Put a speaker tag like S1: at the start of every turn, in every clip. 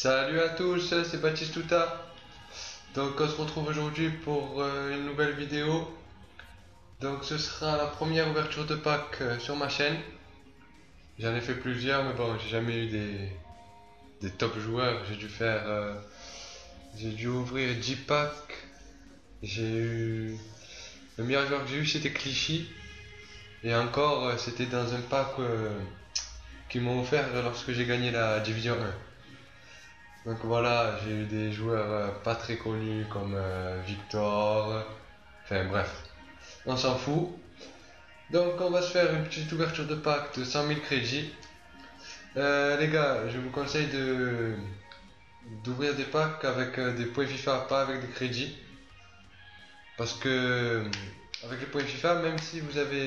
S1: Salut à tous, c'est Baptiste Touta. Donc on se retrouve aujourd'hui pour une nouvelle vidéo. Donc ce sera la première ouverture de pack sur ma chaîne. J'en ai fait plusieurs mais bon j'ai jamais eu des top joueurs. J'ai dû ouvrir 10 packs. J'ai eu... Le meilleur joueur que j'ai eu c'était Clichy. Et encore c'était dans un pack qu'ils m'ont offert lorsque j'ai gagné la Division 1. Donc voilà, j'ai eu des joueurs pas très connus comme Victor, enfin bref, on s'en fout. Donc on va se faire une petite ouverture de pack de 100 000 crédits. Les gars, je vous conseille d'ouvrir des packs avec des points FIFA, pas avec des crédits. Parce que avec les points FIFA, même si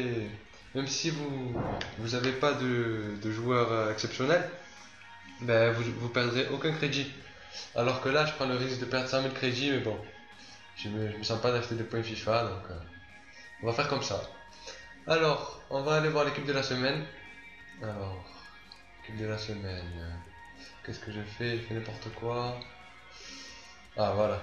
S1: vous avez pas de joueurs exceptionnels, ben vous perdrez aucun crédit. Alors que là, je prends le risque de perdre 100 000 crédits, mais bon, je me sens pas d'acheter des points FIFA, donc on va faire comme ça. Alors, on va aller voir l'équipe de la semaine. Alors, l'équipe de la semaine, qu'est-ce que j'ai fait? J'ai fait n'importe quoi. Ah, voilà.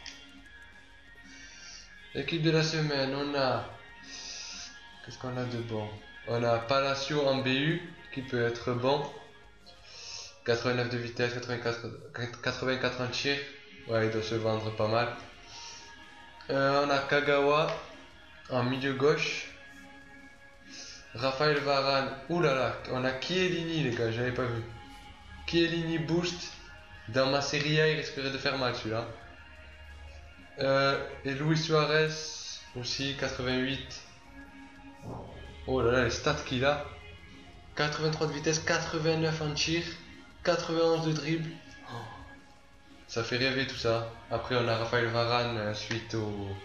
S1: L'équipe de la semaine, on a... Qu'est-ce qu'on a de bon? On a Palacio en BU, qui peut être bon. 89 de vitesse, 84 en tir. Ouais, il doit se vendre pas mal. On a Kagawa en milieu gauche. Raphaël Varane. Oulala, on a Chiellini les gars, j'avais pas vu. Chiellini boost. Dans ma série A, il risquerait de faire mal celui-là. Et Luis Suarez aussi, 88. Oh là là, les stats qu'il a. 83 de vitesse, 89 en tir, 91 de dribble. Oh, ça fait rêver tout ça. Après on a Raphaël Varane suite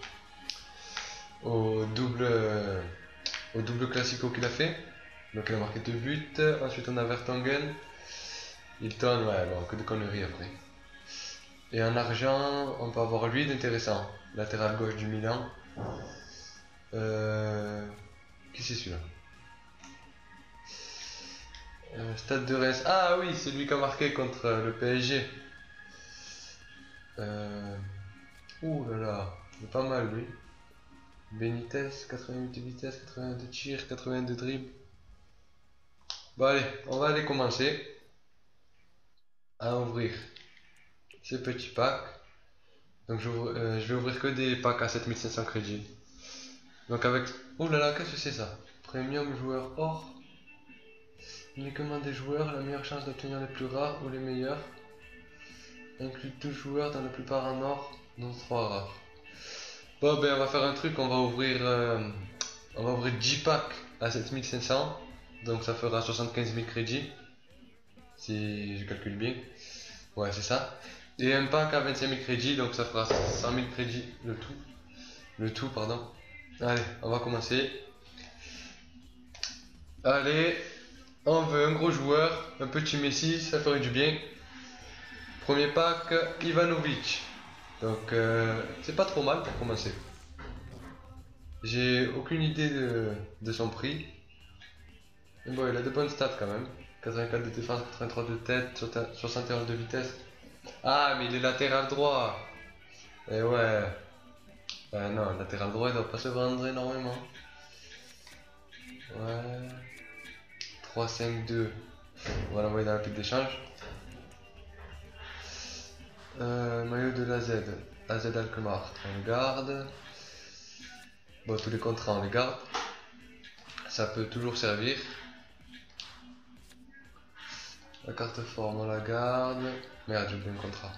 S1: au double classico qu'il a fait. Donc il a marqué 2 buts. Ensuite on a Vertonghen. Hilton, ouais bon, que de conneries après. Et en argent, on peut avoir lui d'intéressant. Latéral gauche du Milan. Qui c'est celui-là? Stade de Reims. Ah oui, c'est lui qui a marqué contre le PSG. Ouh là là, il est pas mal lui. Benitez, 88 de vitesse, 81 de tir, 80 de dribble. Bon allez, on va aller commencer à ouvrir ces petits packs. Donc je vais ouvrir que des packs à 7500 crédits. Donc avec... Ouh là là, qu'est-ce que c'est ça? Premium joueur or. Uniquement des joueurs, la meilleure chance d'obtenir les plus rares ou les meilleurs. Inclut 12 joueurs dans la plupart en or, dont 3 rares. Bon ben on va faire un truc, on va ouvrir 10 packs à 7500. Donc ça fera 75 000 crédits. Si je calcule bien. Ouais c'est ça. Et un pack à 25 000 crédits, donc ça fera 100 000 crédits le tout. Le tout pardon. Allez, on va commencer. Allez. On veut un gros joueur, un petit Messi, ça ferait du bien. Premier pack, Ivanovic. Donc c'est pas trop mal pour commencer. J'ai aucune idée de son prix. Mais bon, il a de bonnes stats quand même. 84 de défense, 83 de tête, 71 de vitesse. Ah, mais il est latéral droit. Et ouais. Non, latéral droit, il doit pas se vendre énormément. Ouais. 3-5-2. On va l'envoyer dans la pile d'échange. Maillot de la Z. AZ Alkmaar. On garde. Bon, tous les contrats on les garde. Ça peut toujours servir. La carte forme on la garde. Merde, j'ai oublié un contrat.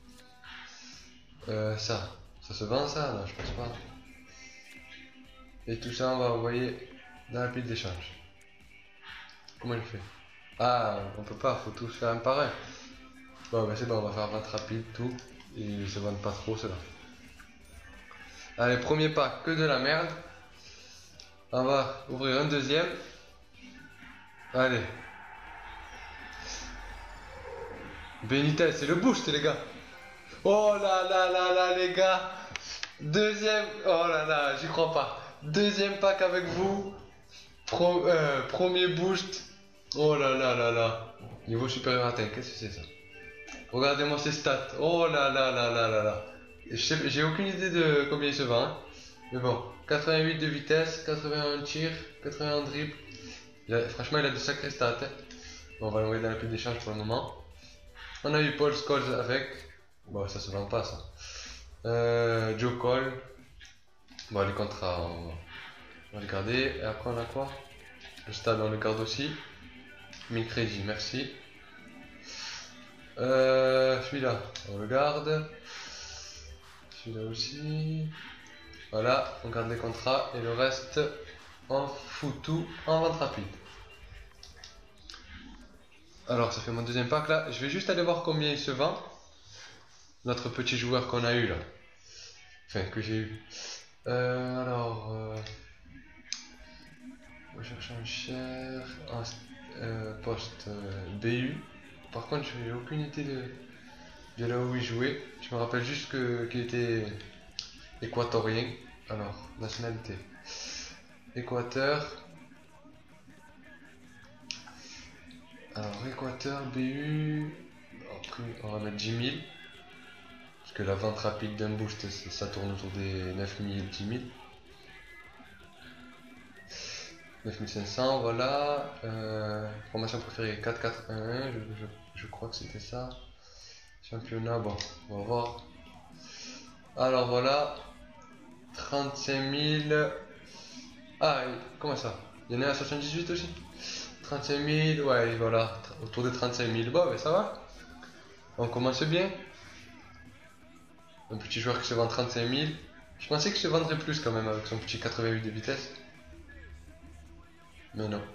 S1: Ça se vend ça? Non, je pense pas. Et tout ça on va envoyer dans la pile d'échange. Comment il fait? Ah, on peut pas, faut tous faire un par un. Bon, ben c'est bon, on va faire vente rapide, tout. Et ils se vendent pas trop, ceux-là. Allez, premier pack, que de la merde. On va ouvrir un deuxième. Allez. Benitez, c'est le boost, les gars. Oh là là là là, les gars. Deuxième. Oh là là, j'y crois pas. Deuxième pack avec vous. Premier boost. Oh là là là là. Niveau supérieur atteint, qu'est-ce que c'est ça? Regardez-moi ses stats. Oh là là là là là là. J'ai aucune idée de combien il se vend. Hein. Mais bon, 88 de vitesse, 81 tir, 81 dribble. Franchement, il a de sacrés stats. Hein. Bon, on va l'envoyer dans la pile d'échange pour le moment. On a eu Paul Scholes avec. Bon, ça se vend pas ça. Joe Cole. Bon, les contrats, on va les garder. Et après, on a quoi? Le stade, on le garde aussi. 1000 crédits, merci. Celui-là, on le garde. Celui-là aussi. Voilà, on garde les contrats et le reste, on fout tout en vente rapide. Alors, ça fait mon deuxième pack là. Je vais juste aller voir combien il se vend. Notre petit joueur qu'on a eu là. Enfin, que j'ai eu. On va chercher un cher. Poste BU. Par contre, je n'ai aucune idée de là où il jouait. Je me rappelle juste qu'il était équatorien. Alors, nationalité. Équateur. Alors, Équateur, BU. On va mettre 10 000. Parce que la vente rapide d'un boost, ça tourne autour des 9 000, 10 000. 9500, voilà. Formation préférée 4-4-1-1, je crois que c'était ça. Championnat, bon, on va voir. Alors voilà, 35 000. Ah, comment ça? Il y en a à 78 aussi? 35 000, ouais, voilà, autour de 35 000. Bon, mais ça va. On commence bien. Un petit joueur qui se vend 35 000. Je pensais qu'il se vendrait plus quand même avec son petit 88 de vitesse. Mais non.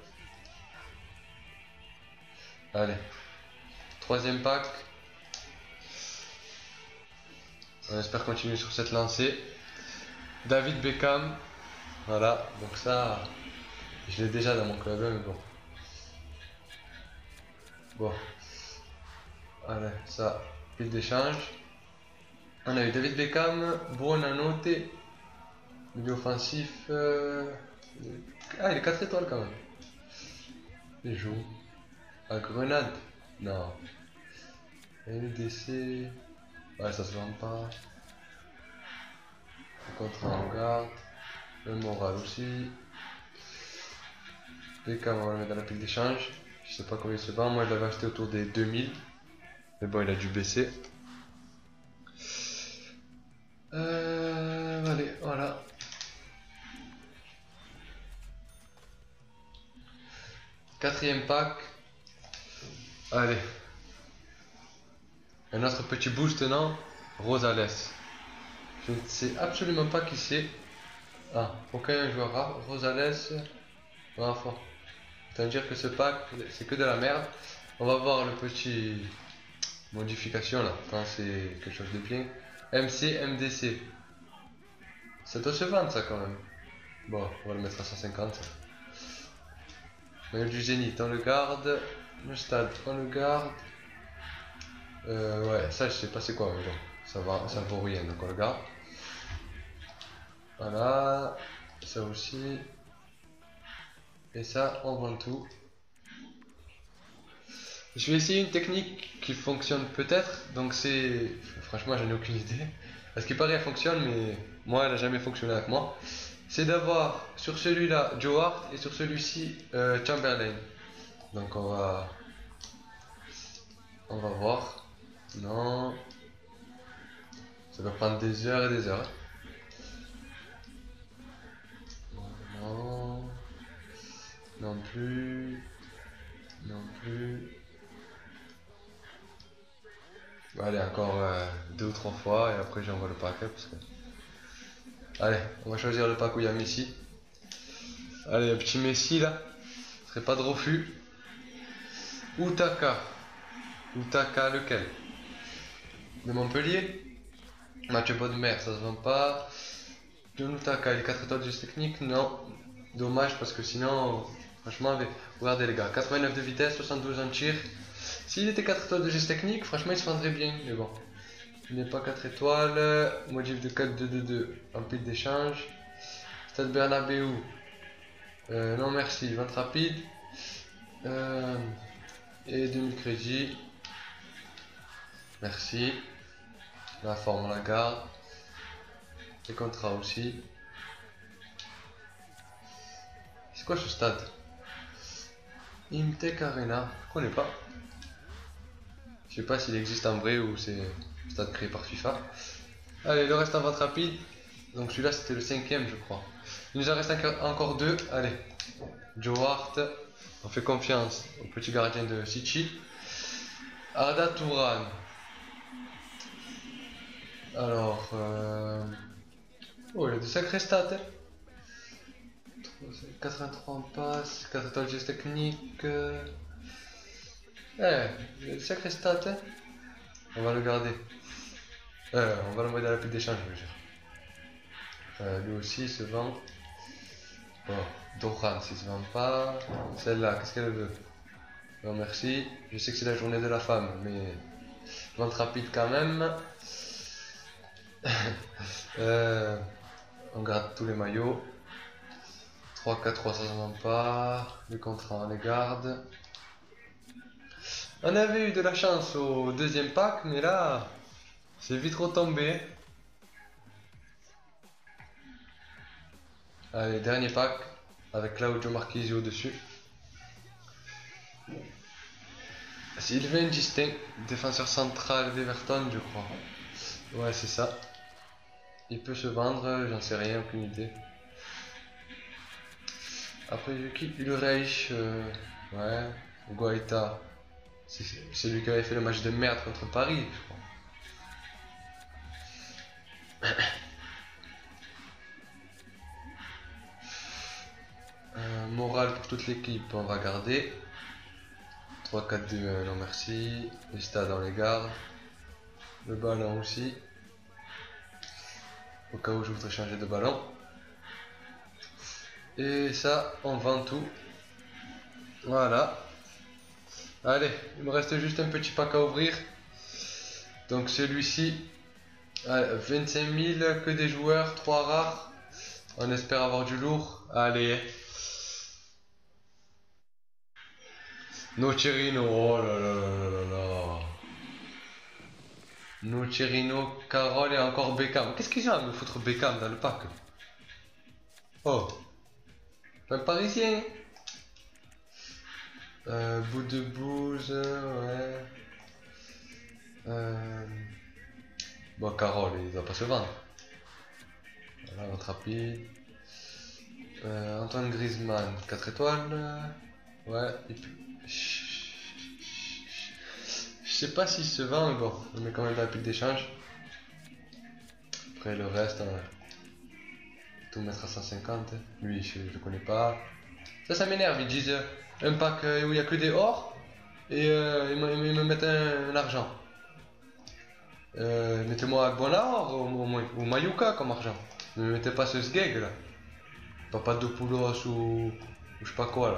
S1: Allez. Troisième pack. On espère continuer sur cette lancée. David Beckham. Voilà. Donc ça, je l'ai déjà dans mon club, mais bon. Bon. Allez, ça, pile d'échange. On a eu David Beckham, Buonanotte, milieu offensif. Ah, il est 4 étoiles quand même. Il joue à Grenade. Non. LDC. Ouais, ça se vend pas. Le contrat en garde. Le moral aussi. Beckham, on va le mettre dans la pile d'échange. Je sais pas combien il se vend. Moi, je l'avais acheté autour des 2000. Mais bon, il a dû baisser. Allez, voilà. Quatrième pack. Allez. Un autre petit boost, non? Rosales. Je ne sais absolument pas qui c'est. Ah, aucun joueur rare. Rosales. Enfin. Ça veut dire que ce pack, c'est que de la merde. On va voir le petit modification là, quand c'est quelque chose de bien. MC, MDC. Ça doit se vendre ça quand même. Bon, on va le mettre à 150. Maillot du Zénith, on le garde. Le stade, on le garde. Ouais, ça je sais pas c'est quoi, mais bon, ça vaut rien, donc on le garde. Voilà, ça aussi. Et ça, on vend tout. Je vais essayer une technique qui fonctionne peut-être, donc c'est... Franchement, j'en ai aucune idée. À ce qui paraît, elle fonctionne, mais moi, elle n'a jamais fonctionné avec moi. C'est d'avoir sur celui-là Joe Hart et sur celui-ci Chamberlain. Donc on va voir. Non. Ça va prendre des heures et des heures. Non. Non plus. Non plus. Allez, encore 2 ou 3 fois et après j'envoie le paquet parce que... Allez, on va choisir le pack où il y a Messi. Allez, le petit Messi là. Ce serait pas de refus. Utaka. Utaka lequel? De Montpellier. Mathieu Bodmer, ça se vend pas. John Utaka, il est 4 étoiles de geste technique? Non. Dommage parce que sinon, franchement, regardez les gars, 89 de vitesse, 72 en tir. S'il était 4 étoiles de geste technique, franchement, il se vendrait bien. Mais bon, il n'est pas 4 étoiles. Modif de 4-2-2-2 en pile d'échange. Stade Bernabeu. Non merci, vente rapide. Et 2000 crédits. Merci. La forme, on la garde. Les contrats aussi. C'est quoi ce stade? Imtech Arena. Je connais pas. Je sais pas s'il existe en vrai ou c'est un stade créé par FIFA. Allez, le reste en vente rapide. Donc celui-là c'était le 5ème je crois. Il nous en reste encore deux. Allez. Joe Hart. On fait confiance au petit gardien de City. Arda Touran. Alors, oh, il a de sacrés stats. Hein. 83 en passe, 4 étoiles de technique. Il a de sacrés stats. Hein. On va le garder. On va le mettre à la pile d'échange, je veux dire. Lui aussi il se vend. Bon, Doran, s'il se vend pas. Celle-là, qu'est-ce qu'elle veut? Non, merci. Je sais que c'est la journée de la femme, mais vente rapide quand même. On garde tous les maillots. 3-4-3 ça se vend pas. Les contrats on les garde. On avait eu de la chance au deuxième pack, mais là, c'est vite retombé. Allez, dernier pack, avec Claudio Marchisio dessus. Sylvain Gistin, défenseur central d'Everton, je crois. Ouais, c'est ça. Il peut se vendre, j'en sais rien, aucune idée. Après, j'ai qui? Ulreich, ouais. Guaita. C'est lui qui avait fait le match de merde contre Paris, je crois. Morale pour toute l'équipe, on va garder. 3-4-2, non merci. Les stades, on les garde. Le ballon aussi. Au cas où je voudrais changer de ballon. Et ça, on vend tout. Voilà. Allez, il me reste juste un petit pack à ouvrir. Donc celui-ci, 25 000, que des joueurs, 3 rares. On espère avoir du lourd. Allez. Nocerino, oh là là là là là. Nocerino, Carole et encore Beckham. Qu'est-ce qu'ils ont à me foutre Beckham dans le pack? Oh, un parisien. Bout de bouse, ouais. Bon, Carole, il va pas se vendre. Voilà, votre rapide. Antoine Griezmann, 4 étoiles. Ouais, je sais pas s'il se vend, mais bon, on met quand même dans la pile d'échange. Après le reste, tout mettre à 150. Lui, je le connais pas. Ça m'énerve, ils disent un pack où il y a que des or et ils me mettent un argent. Mettez-moi Bonheur ou Mayuka comme argent. Ne me mettez pas ce sgeg là. Papadopoulos ou je sais pas quoi là.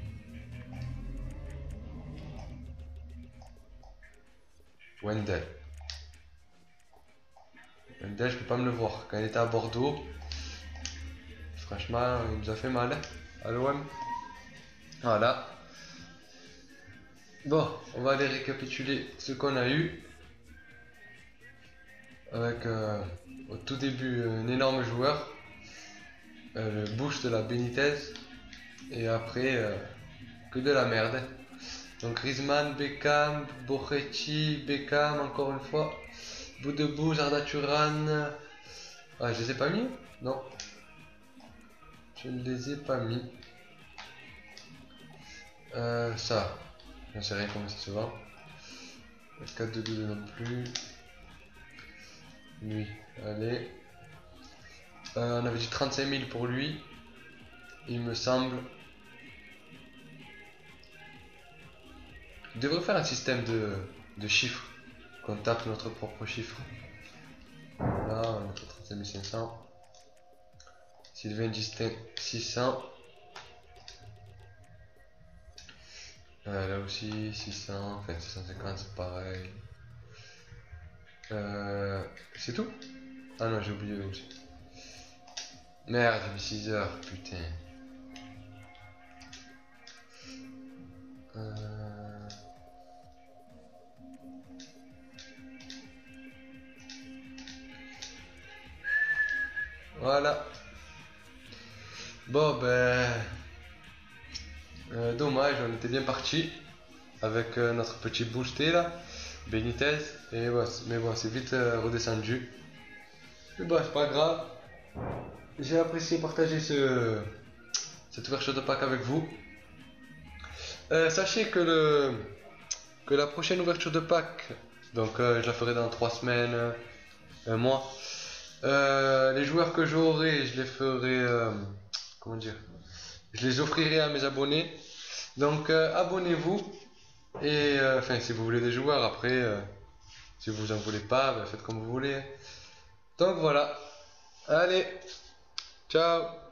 S1: Wendell. Wendell, je peux pas me le voir. Quand il était à Bordeaux, franchement, il nous a fait mal à l'OM. Voilà. Bon, on va aller récapituler ce qu'on a eu. Avec au tout début un énorme joueur. Le boost de la Benitez. Et après, que de la merde. Donc Griezmann, Beckham, Borretti, Beckham encore une fois. Boudebou, Arda Turan. Ah, je les ai pas mis? Non. Je ne les ai pas mis. Ça. Je ne sais rien comment ça se vend. 4-2-2 non plus. Lui, allez. On avait dit 35 000 pour lui. Il me semble. Il devrait faire un système de chiffres. Qu'on tape notre propre chiffre. Là, on a 35 500. Sylvain Distin 600. Là aussi 600. Enfin 650 c'est pareil. C'est tout? Ah non, j'ai oublié aussi. Merde, j'ai mis 6 heures, putain. Voilà. Bon, ben. Dommage, on était bien parti avec notre petit boosté là, Benitez. Et ouais, mais bon, c'est vite redescendu. Mais bon, c'est pas grave. J'ai apprécié partager cette ouverture de pack avec vous. Sachez que la prochaine ouverture de pack, donc je la ferai dans 3 semaines, un mois. Les joueurs que j'aurai, je les ferai, comment dire, je les offrirai à mes abonnés. Donc abonnez-vous et enfin si vous voulez des joueurs après, si vous en voulez pas, ben, faites comme vous voulez. Donc voilà, allez, ciao.